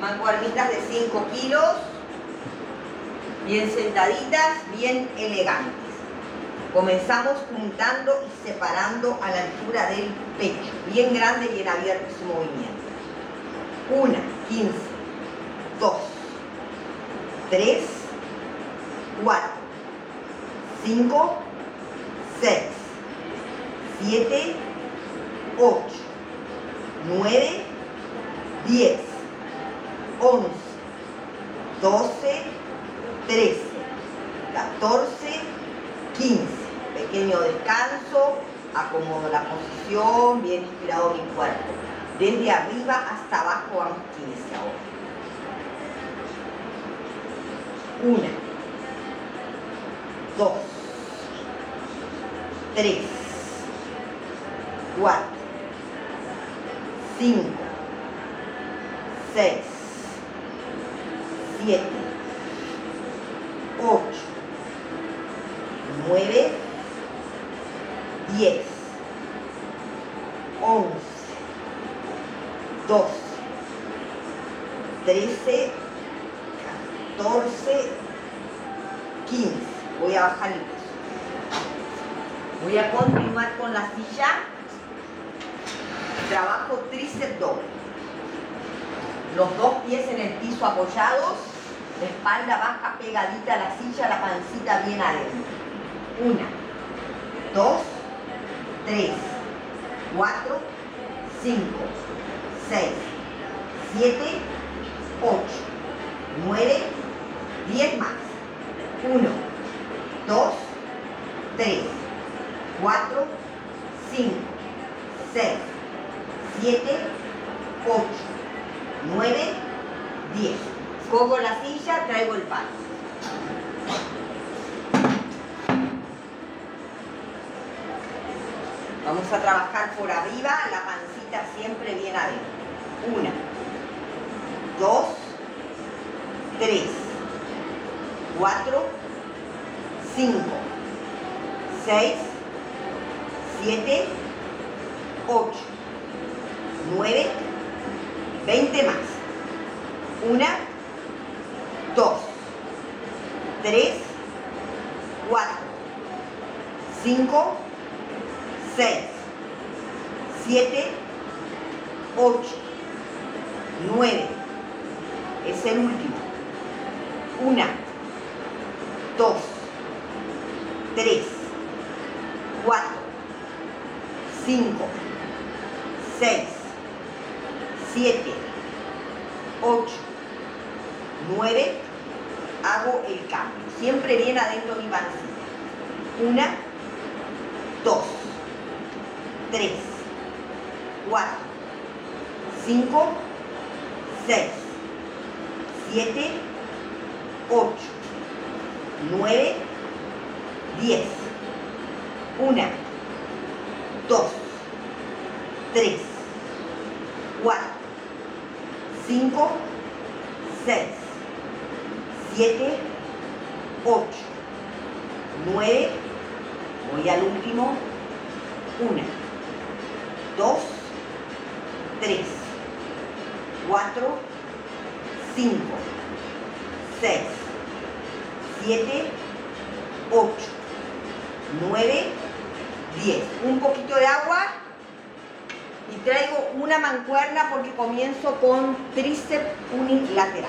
mancuernitas de 5 kilos, bien sentaditas, bien elegantes. Comenzamos juntando y separando a la altura del pecho, bien grande y bien abierto ese movimiento. 1, 15, 2, 3, 4, 5, 6, 7, 8, 9, 10, 11, 12, 13, 14, 15. Pequeño descanso, acomodo la posición, bien inspirado mi cuerpo. Desde arriba hasta abajo vamos 15 ahora. 1, 2, 3, 4, 5, 6, 7, 8, 9, 10, 11, 12, 13, 14, 15. Voy a bajar el peso. Voy a continuar con la silla. Trabajo tríceps doble. Los dos pies en el piso apoyados, la espalda baja pegadita a la silla, la pancita bien adentro. 1, 2, 3, 4, 5, 6, 7, 8, 9, 10 más. 1, 2, 3, 4, 5, 6, 7, 8, 9, 10. Cojo la silla, traigo el palo. Vamos a trabajar por arriba, la pancita siempre bien adentro. 1, 2, 3, 4, 5, 6, 7, 8, 9, 20 más. 1, 2, 3, 4, 5, 6, 7, 8, 9. Es el último. 1, 2, 3, 4, 5, 6, 7, 8, 9. Hago el cambio. Siempre bien adentro mi pancita. 1, 2, 3, 4, 5, 6, 7, 8, 9, 10. 1, 2, 3, 4, 5, 6, 7, 8, 9. Voy al último. 1, 2, 3, 4, 5, 6, 7, 8, 9, 10. Un poquito de agua y traigo una mancuerna porque comienzo con tríceps unilateral.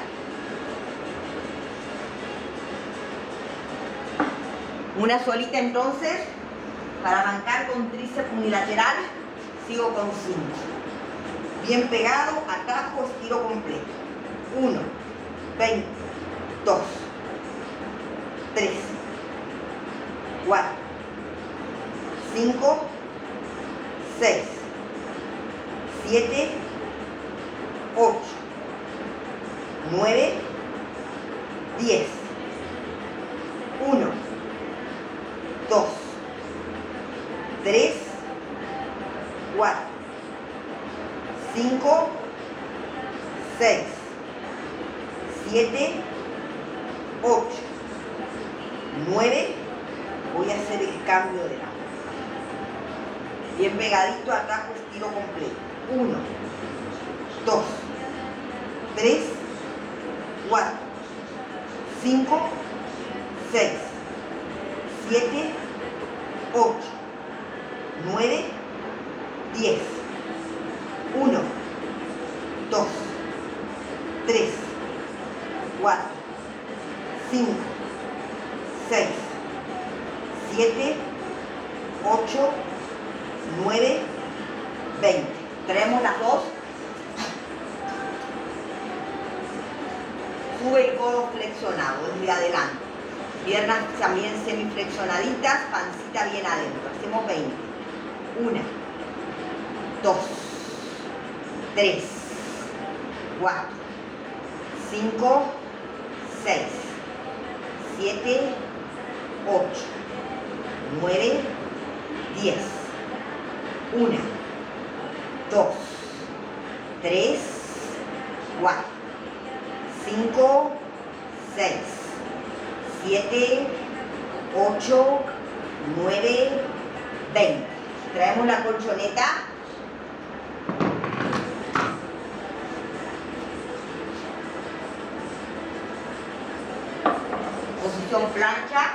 Una solita entonces. Para arrancar con tríceps unilateral, sigo con 5. Bien pegado, atajo, estiro completo. 1, 20, 2, 3, 4, 5, 6, 7, 8, 9, 10. 1, 2, 3, 4, 5, 6, 7, 8, 9. Voy a hacer el cambio de lado. Bien pegadito, atajo, estiro completo. 1, 2, 3, 5, 6, 7, 8, 9, 10. 1, 2, 3, 4, 5, 6, 7, 8, 9, 20. Traemos las dos. Sube el codo flexionado desde adelante. Piernas también semiflexionaditas, pancita bien adentro. Hacemos 20. 1, 2, 3, 4, 5, 6, 7, 8, 9, 10. 1, 2, 3, 4, 5, 6, 7, 8, 9, 20. Traemos la colchoneta. Posición plancha.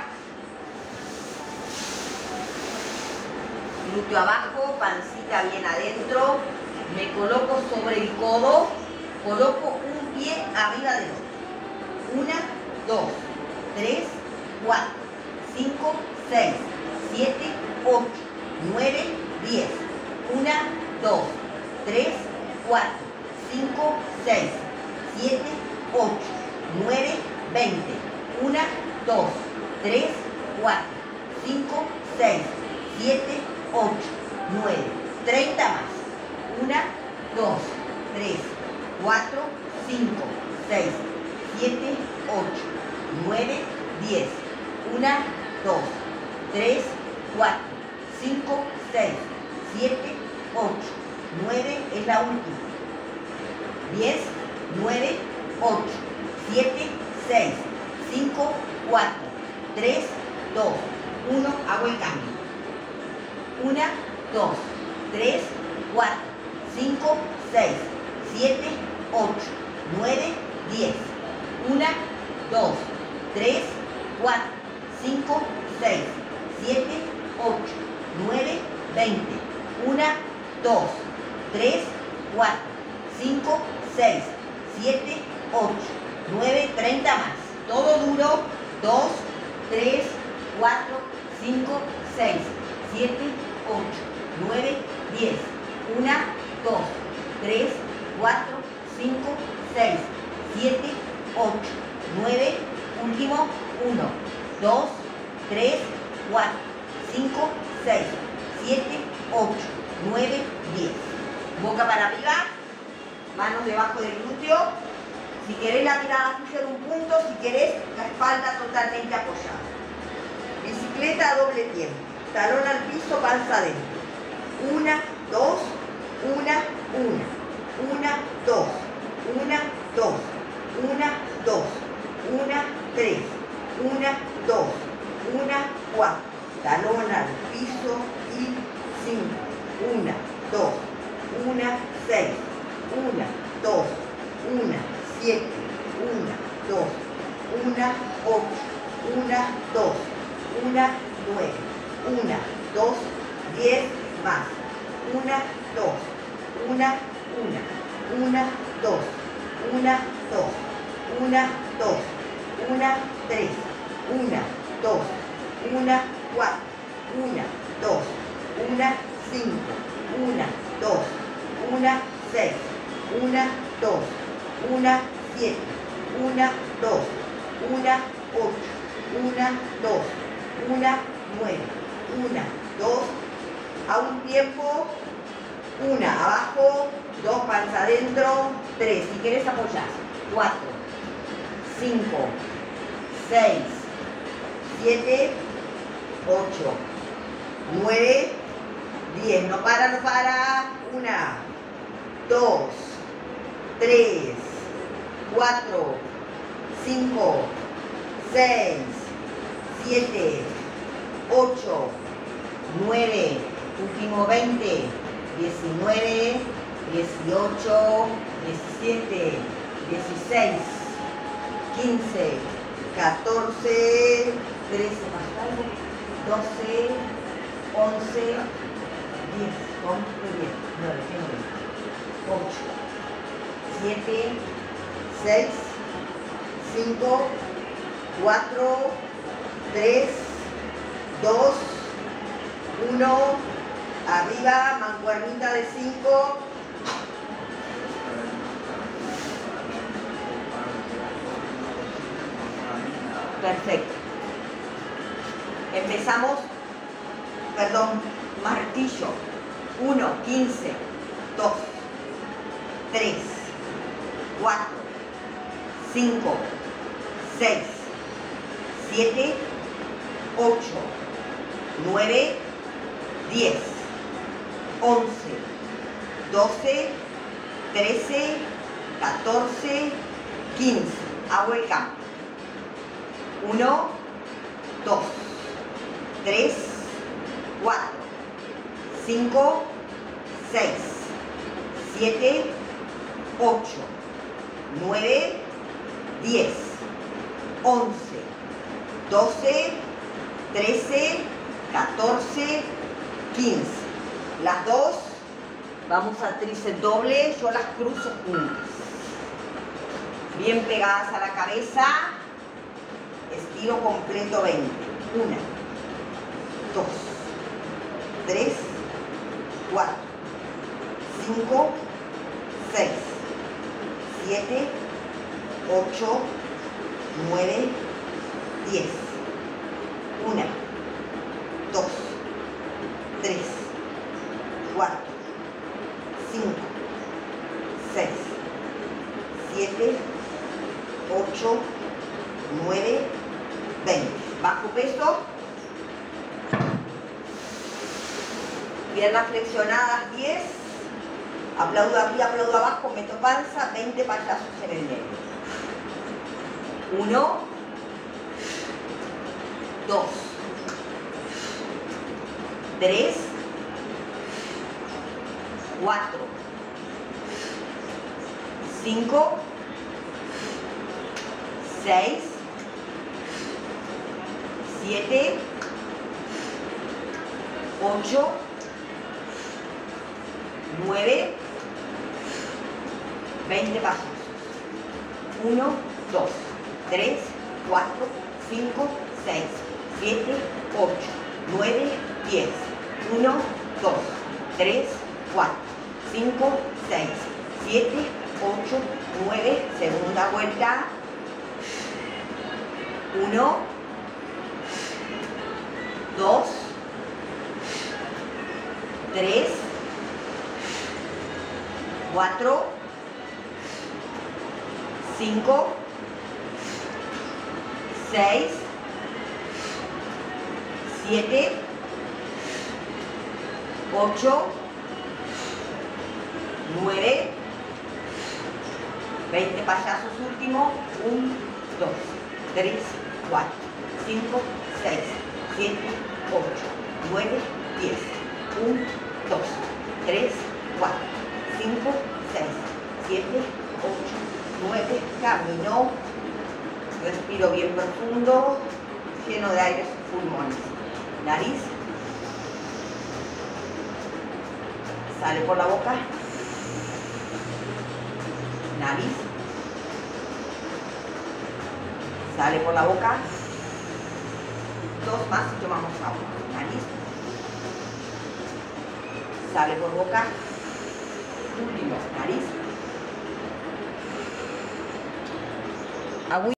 Glúteo abajo, pancita bien adentro. Me coloco sobre el codo. Coloco un pie arriba del otro. 1, 2, 3, 4, 5, 6, 7, 8, 9, 10. 1, 2, 3, 4, 5, 6, 7, 8, 9, 20. 1, 2, 3, 4, 5, 6, 7, 8, 9, 30 más. 1, 2, 3, 4, 5, 6, 7, 8, 9, 10. 1, 2, 3, 4, 5, 6, 7, 8, 9, es la última. 10, 9, 8, 7, 6, 5, 4, 3, 2, 1, hago el cambio. 1, 2, 3, 4, 5, 6, 7, 8, 9, 10. 1, 2, 3, 4, 5, 6, 7, 8, 9, 20. 1, 2, 3, 4, 5, 6, 7, 8, 9, 30 más. Todo duro. 2, 3, 4, 5, 6, 7, 8, 9, 10. 1, 2, 3, 4, 5, 6, 7, 8, 9. Último. 1, 2, 3, 4, 5, 6, 7, 8, 9, 10. Boca para arriba. Manos debajo del glúteo. Si querés la mirada fija en un punto, si querés la espalda totalmente apoyada. Bicicleta a doble tiempo. Talón al piso, panza adentro. 1, 2, 1, 1. 1, 2, 1, 2. 1, 2, 1, 3. 1, 2, 1, 4. Talón al piso y 5. 1, 2, 1, 6. 1, 2, 1, 7, 1, 2, 1, 8, 1, 2, 1, 9, 1, 2, 10 más. 1, 2, 1, 1, 1, 2, 1, 2, 1, 2, 1, 3, 1, 2, 1, 4, 1, 2, 1, 5, 1, 2, 1, 6, 1, 2, 1, 7, 1, 2, 1, 8, 1, 2, 1, 9, 1, 2, a un tiempo, 1 abajo, 2 panza adentro, 3, si querés apoyar, 4, 5, 6, 7, 8, 9, 10, no para, no para, 1, 2, 3, 4, 5, 6, 7, 8, 9, último 20, 19, 18, 17, 16, 15, 14, 13 más algo, 12, 11, 10, muy bien, 9, tengo 8, 7, 6, 5, 4, 3, 2, 1, arriba, mancuernita de 5, perfecto. Empezamos, martillo, 1, 15, 2, 3, 4, 5, 6, 7, 8, 9, 10, 11, 12, 13, 14, 15. Hago el cambio. 1, 2, 3, 4, 5, 6, 7, 8, 9, 10, 11, 12, 13, 14, 15. Las dos vamos a tríceps doble, yo las cruzo juntas. Bien pegadas a la cabeza, estiro completo 20. 1, 2, 3, 4, 5, 6, 7, 8, 9, 10. 1, 2, 3, 4, 5, 6, 7, 8, 9, 20. Bajo peso. Piernas flexionadas 10. Aplaudo arriba, aplaudo abajo, meto panza, 20 payasos en el medio. 1, 2, 3, 4, 5, 6, 7, 8, 9, 20 pasos. 1, 2, 3, 4, 5, 6, 7, 8, 9, 10. 1, 2, 3, 4, 5, 6, 7, 8, 9. Segunda vuelta. 1, 2, 3, 4, 5, 6, 7, 8, 9, 20 payasos últimos. 1, 2, 3, 4, 5, 6, 7, 8, 9, 10. 1, 2, 3, 4, 5, 6, 7, 8, 9. Camino. Respiro bien profundo, lleno de aire sus pulmones. Nariz. Sale por la boca. Nariz. Sale por la boca. 2 más y tomamos agua. Nariz. Sale por boca. Último. Nariz. Agua.